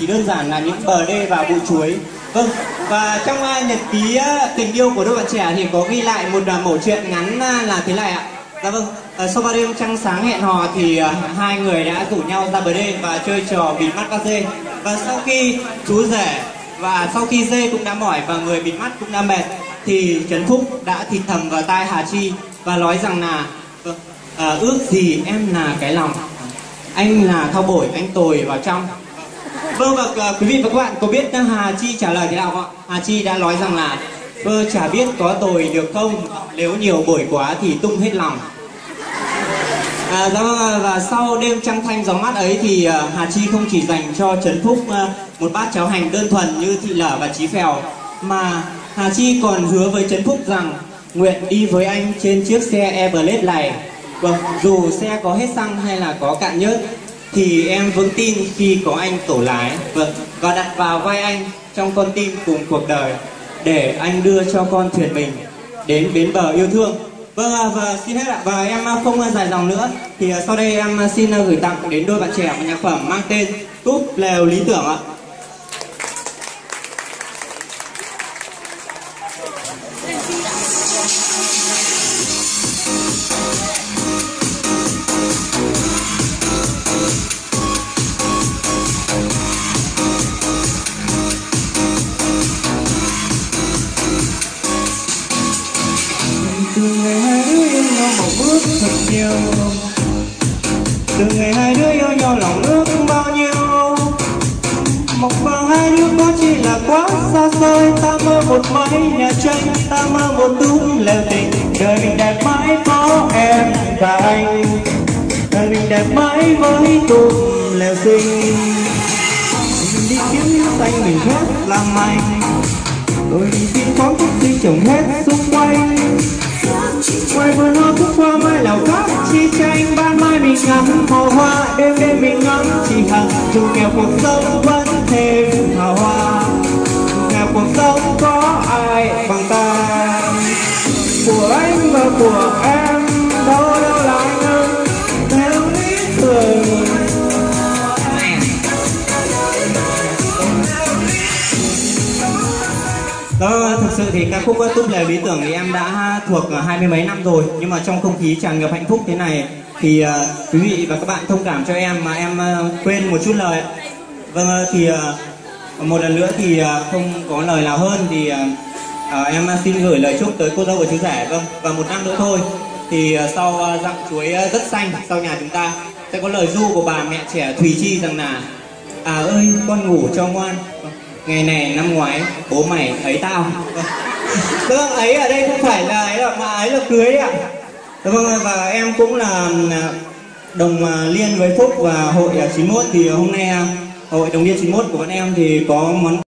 chỉ đơn giản là những bờ đê và bụi chuối. Vâng, và trong nhật ký tình yêu của đôi bạn trẻ thì có ghi lại một mẩu chuyện ngắn là thế này ạ. Dạ vâng, sau 3 đêm trăng sáng hẹn hò thì hai người đã rủ nhau ra bờ đê và chơi trò bịt mắt bắt dê. Và sau khi chú rể và sau khi dê cũng đã mỏi và người bịt mắt cũng đã mệt thì Trấn Phúc đã thì thầm vào tai Hà Chi và nói rằng là ước gì em là cái lòng, anh là thao bổi anh tồi vào trong. Vâng, và quý vị và các bạn có biết Hà Chi trả lời thế nào không ạ? Hà Chi đã nói rằng là chả biết có tồi được không, nếu nhiều bổi quá thì tung hết lòng. Và sau đêm trăng thanh gió mát ấy thì Hà Chi không chỉ dành cho Trấn Phúc một bát cháo hành đơn thuần như Thị Lở và Chí Phèo, mà Hà Chi còn hứa với Trấn Phúc rằng nguyện đi với anh trên chiếc xe Airblade này. Vâng, dù xe có hết xăng hay là có cạn nhớt thì em vững tin khi có anh tổ lái. Vâng, và đặt vào vai anh trong con tim cùng cuộc đời để anh đưa cho con thuyền mình đến bến bờ yêu thương. Vâng, và xin hết ạ. Và em không dài dòng nữa thì sau đây em xin gửi tặng đến đôi bạn trẻ một nhạc phẩm mang tên Túp Lều Lý Tưởng ạ. Từ ngày hai đứa yêu nhau một bước thật nhiều, từ ngày hai đứa yêu nhau lòng ước bao nhiêu. Mộng vào hai đứa có chỉ là quá xa xôi. Ta mơ một mái nhà tranh, ta mơ một túm lều tình. Đời mình đẹp mãi có em và anh, đời mình đẹp mãi với túm lều xinh. Mình đi kiếm những xanh mình hết làm anh, rồi mình xin có chút gì trồng hết xung quanh. Ngoài vườn hoa khúc hoa mai lào cát chi tranh, ban mai mình ngắm màu hoa, đêm đêm mình ngắm chỉ hằng. Dù nghèo cuộc sống vẫn thêm hào hoa, dù nghèo cuộc sống có ai bằng ta. Của anh và của em đâu đâu là anh ơi, theo lý tưởng. Thực sự thì ca khúc Túp Lều Lý Tưởng thì em đã thuộc 20 mấy năm rồi, nhưng mà trong không khí tràn ngập hạnh phúc thế này thì quý vị và các bạn thông cảm cho em mà em quên một chút lời. Vâng, thì một lần nữa thì không có lời nào hơn thì em xin gửi lời chúc tới cô dâu và chú rể. Vâng, và một năm nữa thôi thì sau dặm chuối rất xanh sau nhà chúng ta sẽ có lời ru của bà mẹ trẻ Thùy Chi rằng là à ơi con ngủ cho ngoan, ngày này năm ngoái bố mày thấy tao. Vâng, ấy ở đây không phải là ấy đâu, mà ấy là cưới ạ. Vâng, và em cũng là đồng liên với Phúc và hội 91 thì hôm nay hội đồng liên 91 của bọn em thì có món